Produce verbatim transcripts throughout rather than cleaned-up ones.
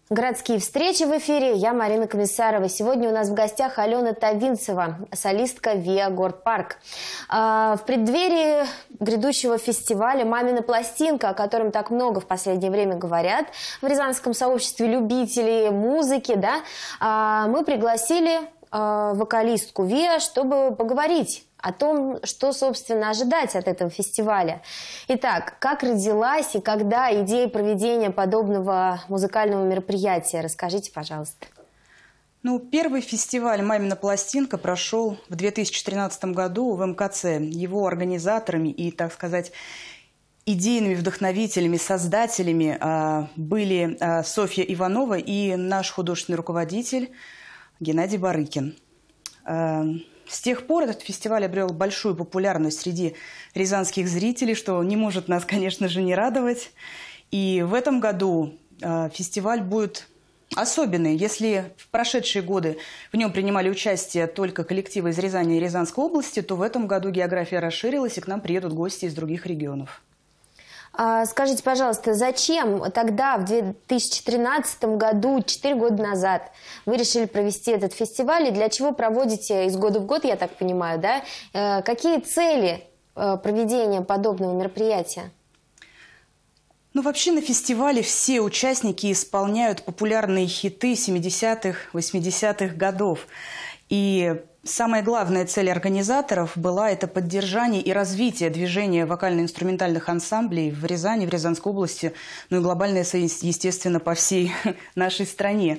Городские встречи в эфире. Я Марина Комиссарова. Сегодня у нас в гостях Алена Тавинцева, солистка ВИА Горпарк. В преддверии грядущего фестиваля «Мамина пластинка», о котором так много в последнее время говорят в рязанском сообществе любителей музыки, да, мы пригласили вокалистку ВИА, чтобы поговорить о том, что, собственно, ожидать от этого фестиваля. Итак, как родилась и когда идея проведения подобного музыкального мероприятия? Расскажите, пожалуйста. Ну, первый фестиваль «Мамина пластинка» прошел в две тысячи тринадцатом году в эм ка цэ. Его организаторами и, так сказать, идейными вдохновителями, создателями а, были а, Софья Иванова и наш художественный руководитель Геннадий Барыкин. А, С тех пор этот фестиваль обрел большую популярность среди рязанских зрителей, что не может нас, конечно же, не радовать. И в этом году э, фестиваль будет особенный. Если в прошедшие годы в нем принимали участие только коллективы из Рязани и Рязанской области, то в этом году география расширилась, и к нам приедут гости из других регионов. Скажите, пожалуйста, зачем тогда, в две тысячи тринадцатом году, четыре года назад, вы решили провести этот фестиваль? И для чего проводите из года в год, я так понимаю, да? Какие цели проведения подобного мероприятия? Ну, вообще на фестивале все участники исполняют популярные хиты семидесятых, восьмидесятых годов. И самая главная цель организаторов была это поддержание и развитие движения вокально-инструментальных ансамблей в Рязани, в Рязанской области, ну и глобально, естественно, по всей нашей стране.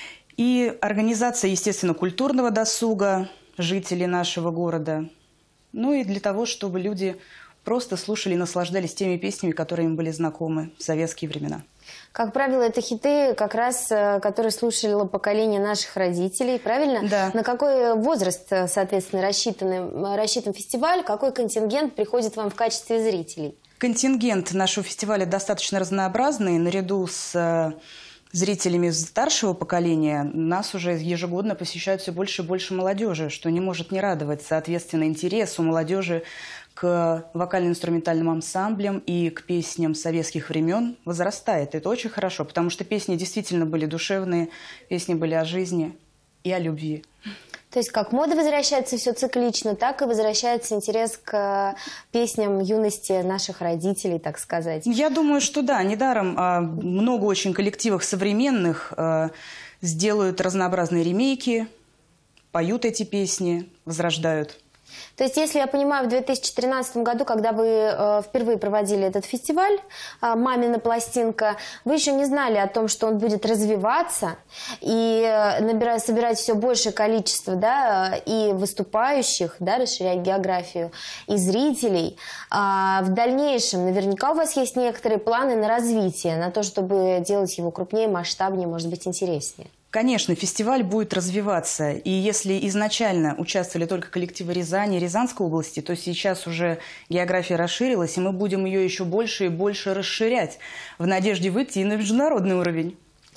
И организация, естественно, культурного досуга жителей нашего города. Ну и для того, чтобы люди просто слушали и наслаждались теми песнями, которые им были знакомы в советские времена. Как правило, это хиты, как раз, которые слушало поколение наших родителей, правильно? Да. На какой возраст, соответственно, рассчитан, рассчитан фестиваль? Какой контингент приходит вам в качестве зрителей? Контингент нашего фестиваля достаточно разнообразный. Наряду с зрителями старшего поколения нас уже ежегодно посещают все больше и больше молодежи, что не может не радовать. Соответственно, интерес у молодежи к вокально-инструментальным ансамблям и к песням советских времен возрастает. Это очень хорошо, потому что песни действительно были душевные, песни были о жизни и о любви. То есть как мода возвращается все циклично, так и возвращается интерес к песням юности наших родителей, так сказать? Я думаю, что да. Недаром а, много очень коллективов современных а, сделают разнообразные ремейки, поют эти песни, возрождают. То есть, если я понимаю, в две тысячи тринадцатом году, когда вы э, впервые проводили этот фестиваль э, «Мамина пластинка», вы еще не знали о том, что он будет развиваться и э, набирать, собирать все большее количество, да, и выступающих, да, расширять географию, и зрителей. А в дальнейшем наверняка у вас есть некоторые планы на развитие, на то, чтобы делать его крупнее, масштабнее, может быть, интереснее. Конечно, фестиваль будет развиваться. И если изначально участвовали только коллективы Рязани и Рязанской области, то сейчас уже география расширилась, и мы будем ее еще больше и больше расширять в надежде выйти и на международный уровень.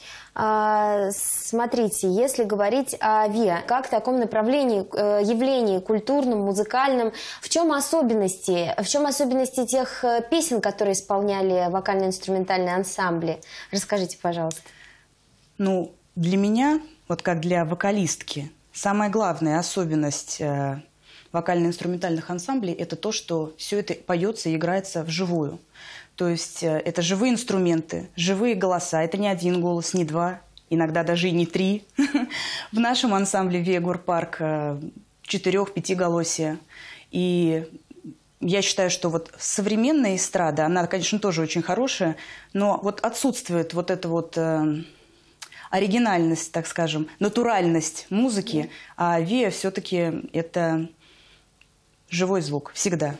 А, смотрите, если говорить о ВИА, как в таком направлении, явлении культурном, музыкальном, в чем особенности, в чем особенности тех песен, которые исполняли вокально-инструментальные ансамбли? Расскажите, пожалуйста. Ну, для меня, вот как для вокалистки, самая главная особенность э, вокально-инструментальных ансамблей – это то, что все это поется и играется вживую. То есть э, это живые инструменты, живые голоса. Это не один голос, не два, иногда даже и не три. В нашем ансамбле ВИА Горпарк четырех-пятиголосие. И я считаю, что вот современная эстрада, она, конечно, тоже очень хорошая, но вот отсутствует вот это вот оригинальность, так скажем, натуральность музыки, а ВИА все-таки это живой звук всегда.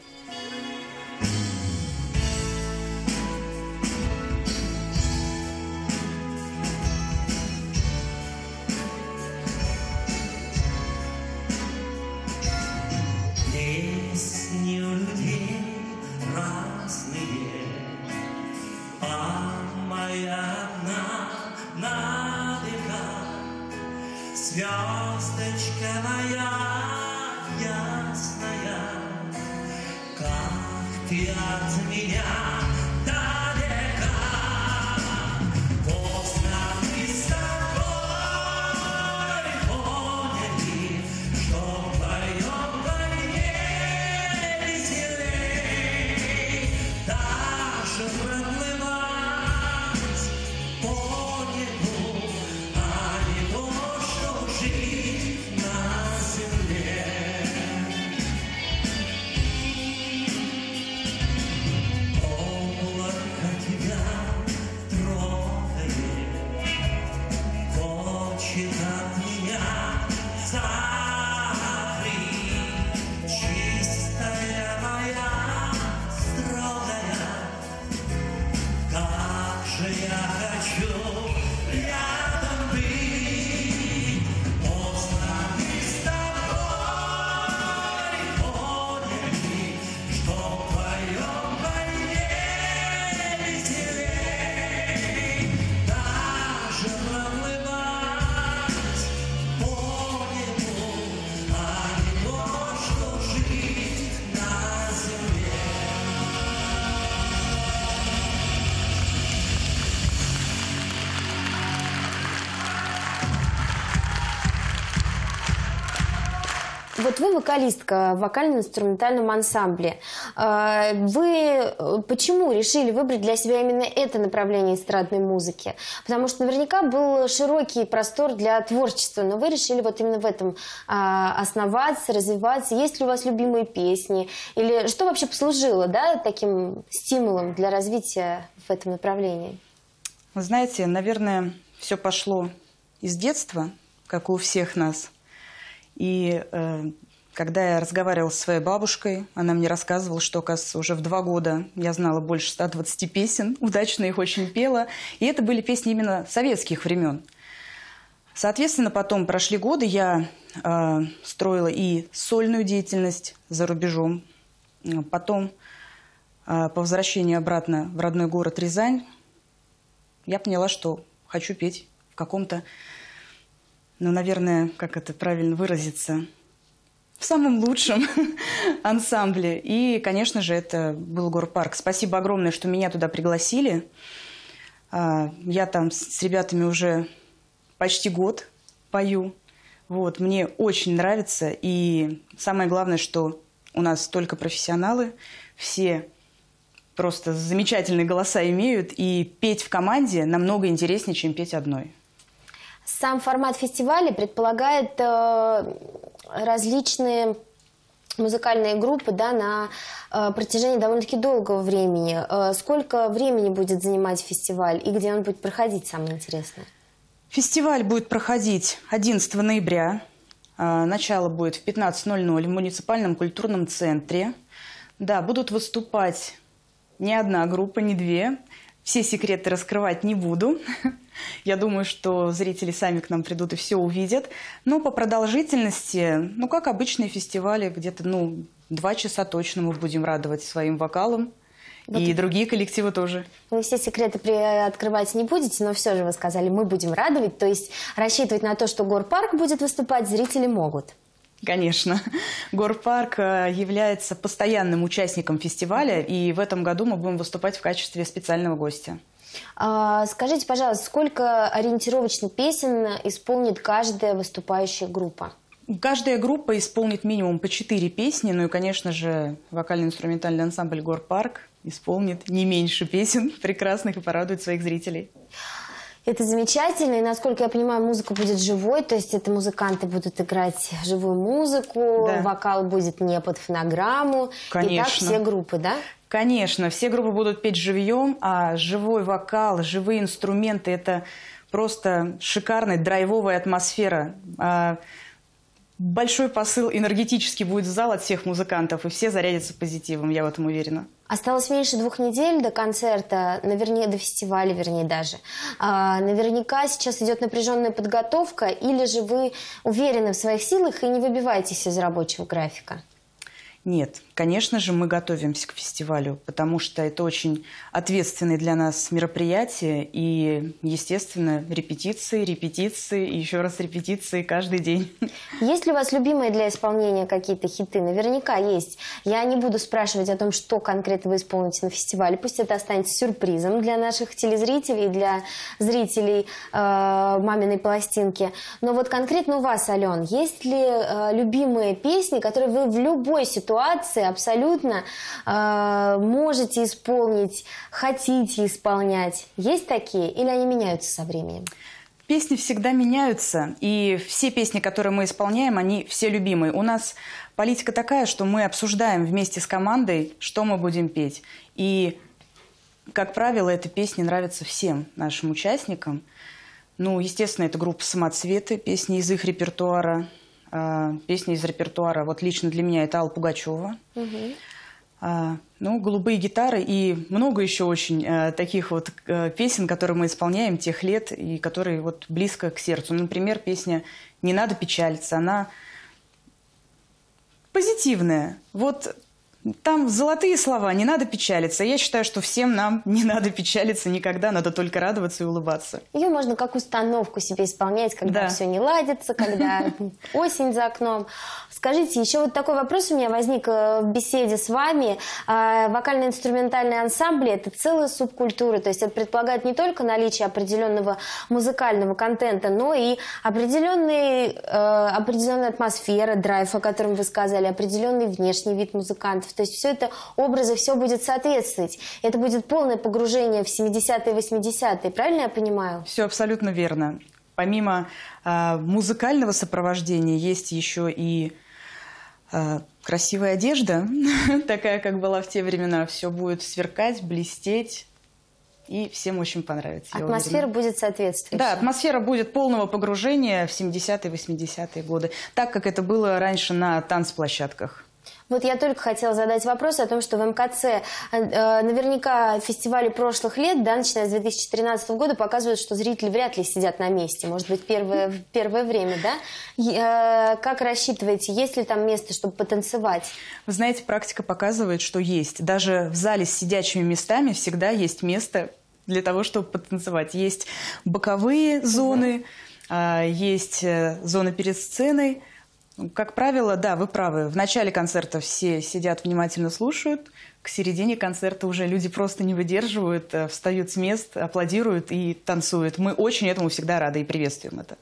Звездочка моя ясная, как ты от меня далека, поздно ты Вот вы вокалистка в вокально-инструментальном ансамбле. Вы почему решили выбрать для себя именно это направление эстрадной музыки? Потому что наверняка был широкий простор для творчества, но вы решили вот именно в этом основаться, развиваться. Есть ли у вас любимые песни? Или что вообще послужило, да, таким стимулом для развития в этом направлении? Вы знаете, наверное, все пошло из детства, как и у всех нас. И э, когда я разговаривала с своей бабушкой, она мне рассказывала, что, оказывается, уже в два года я знала больше ста двадцати песен, удачно их очень пела. И это были песни именно советских времен. Соответственно, потом прошли годы, я э, строила и сольную деятельность за рубежом. Потом, э, по возвращению обратно в родной город Рязань, я поняла, что хочу петь в каком-то, ну, наверное, как это правильно выразиться, в самом лучшем ансамбле. И, конечно же, это был Горпарк. Спасибо огромное, что меня туда пригласили. Я там с ребятами уже почти год пою. Вот, мне очень нравится. И самое главное, что у нас только профессионалы, все просто замечательные голоса имеют. И петь в команде намного интереснее, чем петь одной. Сам формат фестиваля предполагает э, различные музыкальные группы, да, на э, протяжении довольно-таки долгого времени. Э, сколько времени будет занимать фестиваль и где он будет проходить, самое интересное? Фестиваль будет проходить одиннадцатого ноября. Э, начало будет в пятнадцать ноль ноль в муниципальном культурном центре. Да, будут выступать не одна группа, не две. Все секреты раскрывать не буду. Я думаю, что зрители сами к нам придут и все увидят. Но по продолжительности, ну, как обычные фестивали, где-то, ну, два часа точно мы будем радовать своим вокалом. Вот. И другие коллективы тоже. Вы все секреты открывать не будете, но все же вы сказали, мы будем радовать. То есть рассчитывать на то, что Горпарк будет выступать, зрители могут. Конечно. Горпарк является постоянным участником фестиваля, и в этом году мы будем выступать в качестве специального гостя. А, скажите, пожалуйста, сколько ориентировочно песен исполнит каждая выступающая группа? Каждая группа исполнит минимум по четыре песни, ну и, конечно же, вокально-инструментальный ансамбль Горпарк исполнит не меньше песен прекрасных и порадует своих зрителей. Это замечательно, и, насколько я понимаю, музыка будет живой, то есть это музыканты будут играть живую музыку, да. Вокал будет не под фонограмму. Конечно. И так все группы, да? Конечно, все группы будут петь живьем, а живой вокал, живые инструменты – это просто шикарная драйвовая атмосфера. Большой посыл энергетический будет в зал от всех музыкантов, и все зарядятся позитивом, я в этом уверена. Осталось меньше двух недель до концерта, наверное, до фестиваля, вернее, даже. А, наверняка сейчас идет напряженная подготовка, или же вы уверены в своих силах и не выбиваетесь из рабочего графика? Нет, конечно же, мы готовимся к фестивалю, потому что это очень ответственное для нас мероприятие. И, естественно, репетиции, репетиции и еще раз репетиции каждый день. Есть ли у вас любимые для исполнения какие-то хиты? Наверняка есть. Я не буду спрашивать о том, что конкретно вы исполните на фестивале. Пусть это останется сюрпризом для наших телезрителей, для зрителей э, «Маминой пластинки». Но вот конкретно у вас, Ален, есть ли э, любимые песни, которые вы в любой ситуации абсолютно э, можете исполнить, хотите исполнять? Есть такие или они меняются со временем? Песни всегда меняются, и все песни, которые мы исполняем, они все любимые. У нас политика такая, что мы обсуждаем вместе с командой, что мы будем петь. И, как правило, эта песня нравится всем нашим участникам. Ну, естественно, это группа «Самоцветы», песни из их репертуара. Песни из репертуара, вот лично для меня это Алла Пугачева. Угу. А, ну, «Голубые гитары» и много еще очень а, таких вот а, песен, которые мы исполняем тех лет и которые вот близко к сердцу. Например, песня «Не надо печалиться», она позитивная. Вот Там золотые слова, не надо печалиться. Я считаю, что всем нам не надо печалиться никогда, надо только радоваться и улыбаться. Ее можно как установку себе исполнять, когда Да. все не ладится, когда осень за окном. Скажите, еще вот такой вопрос у меня возник э, в беседе с вами. Э, Вокально-инструментальные ансамбли – это целая субкультура, то есть это предполагает не только наличие определенного музыкального контента, но и определенный, э, определенная атмосфера, драйв, о котором вы сказали, определенный внешний вид музыкантов. То есть все это образы, все будет соответствовать. Это будет полное погружение в семидесятые, восьмидесятые. Правильно я понимаю? Все абсолютно верно. Помимо э, музыкального сопровождения есть еще и э, красивая одежда, такая, как была в те времена. Все будет сверкать, блестеть, и всем очень понравится. я Атмосфера уверена. будет соответствующей. Да, атмосфера будет полного погружения в семидесятые, восьмидесятые годы, так как это было раньше на танцплощадках. Вот я только хотела задать вопрос о том, что в эм ка цэ э, наверняка фестивали прошлых лет, да, начиная с две тысячи тринадцатого года, показывают, что зрители вряд ли сидят на месте. Может быть, первое, первое время, да? И, э, как рассчитываете, есть ли там место, чтобы потанцевать? Вы знаете, практика показывает, что есть. Даже в зале с сидячими местами всегда есть место для того, чтобы потанцевать. Есть боковые зоны, uh-huh. есть зоны перед сценой. Как правило, да, вы правы. В начале концерта все сидят, внимательно слушают. К середине концерта уже люди просто не выдерживают, встают с мест, аплодируют и танцуют. Мы очень этому всегда рады и приветствуем это.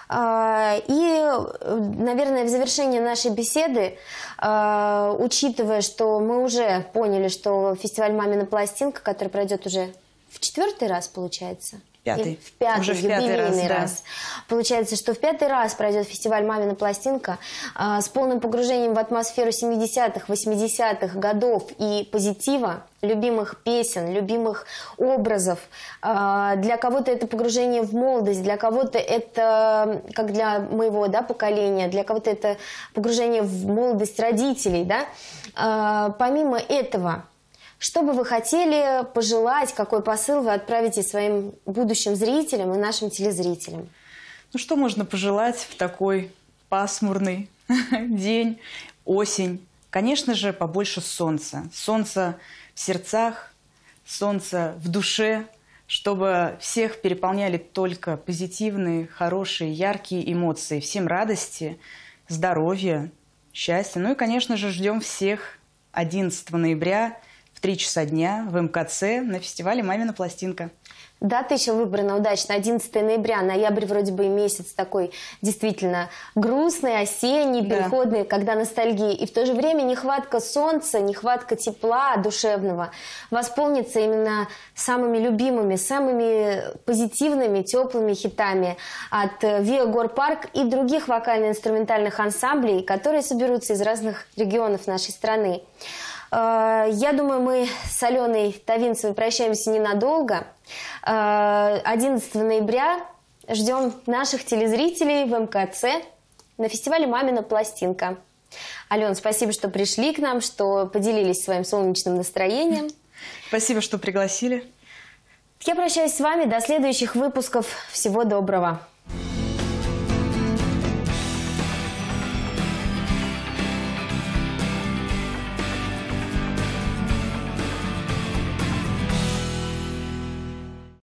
И, наверное, в завершении нашей беседы, учитывая, что мы уже поняли, что фестиваль «Мамина пластинка», который пройдет уже в четвертый раз, получается? Пятый. В пятый, Уже в пятый раз, юбилейный да. раз. Получается, что в пятый раз пройдет фестиваль «Мамина пластинка» э, с полным погружением в атмосферу семидесятых, восьмидесятых годов и позитива, любимых песен, любимых образов. Э, для кого-то это погружение в молодость, для кого-то это, как для моего, да, поколения, для кого-то это погружение в молодость родителей. Да? Э, помимо этого... Что бы вы хотели пожелать, какой посыл вы отправите своим будущим зрителям и нашим телезрителям? Ну что можно пожелать в такой пасмурный день, осень? Конечно же, побольше солнца. Солнца в сердцах, солнца в душе, чтобы всех переполняли только позитивные, хорошие, яркие эмоции. Всем радости, здоровья, счастья. Ну и, конечно же, ждем всех одиннадцатого ноября в три часа дня в эм ка цэ на фестивале «Мамина пластинка». Дата еще выбрана удачно, одиннадцатого ноября. Ноябрь вроде бы месяц такой действительно грустный, осенний, Да. переходный, когда ностальгия. И в то же время нехватка солнца, нехватка тепла душевного восполнится именно самыми любимыми, самыми позитивными, теплыми хитами от Виа Гор Парк и других вокально-инструментальных ансамблей, которые соберутся из разных регионов нашей страны. Я думаю, мы с Аленой Тавинцевой прощаемся ненадолго. одиннадцатого ноября ждем наших телезрителей в эм ка цэ на фестивале «Мамина пластинка». Ален, спасибо, что пришли к нам, что поделились своим солнечным настроением. Спасибо, что пригласили. Я прощаюсь с вами до следующих выпусков. Всего доброго.